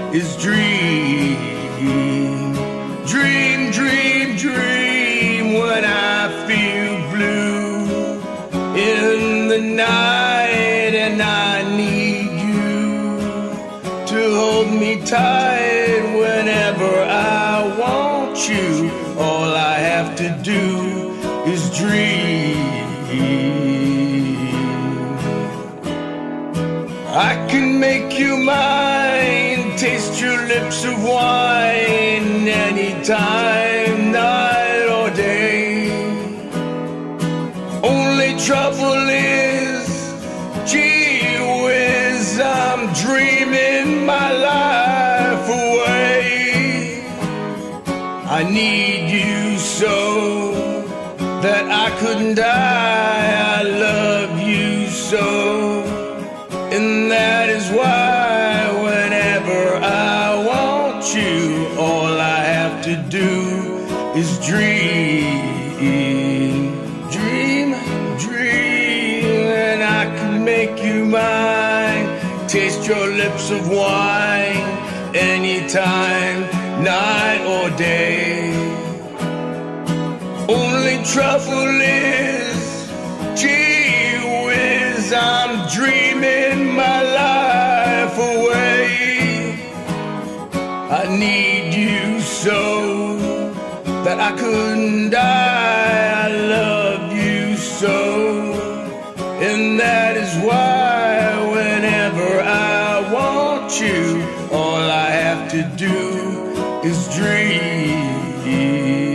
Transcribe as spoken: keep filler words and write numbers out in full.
is dream. Dream, dream, dream when I feel blue in the night and I need you to hold me tight whenever I want you. All I have to do is dream. I can make you mine, taste your lips of wine anytime, night or day. Only trouble is, gee whiz, I'm dreaming my life away. I need you so that I couldn't die. I love you so, and that is why whenever I want you, all I have to do is dream. Dream, dream, and I can make you mine, taste your lips of wine anytime, night or day. Only trouble is, gee whiz, I'm dreaming my life away. I need you so that I couldn't die. I love you so, and that is why whenever I want you, all I have to do is dream.